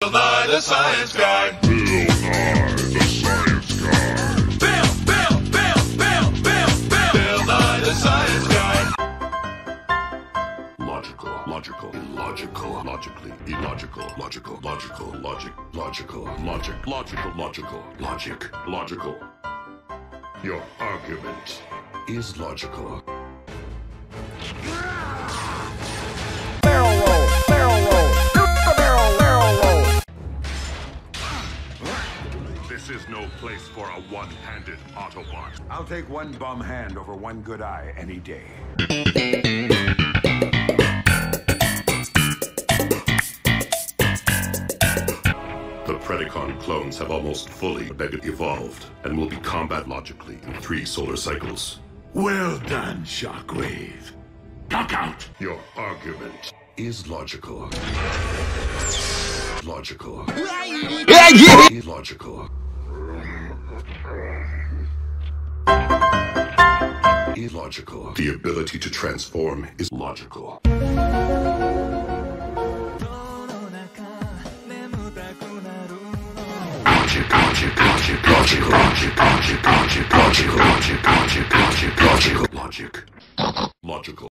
Nye the Science Guy. Bill Nye the Science Guy. Bill Nye the Science Guy. Logical, illogical, logically, illogical, logical, logical. Your argument is logical. Barrel roll, barrel roll. This is no place for a one-handed Autobot. I'll take one bum hand over one good eye any day. The Predacon clones have almost fully evolved and will be combat logically in 3 solar cycles. Well done, Shockwave. Duck out! Your argument is logical. Illogical. Illogical. The ability to transform is logical.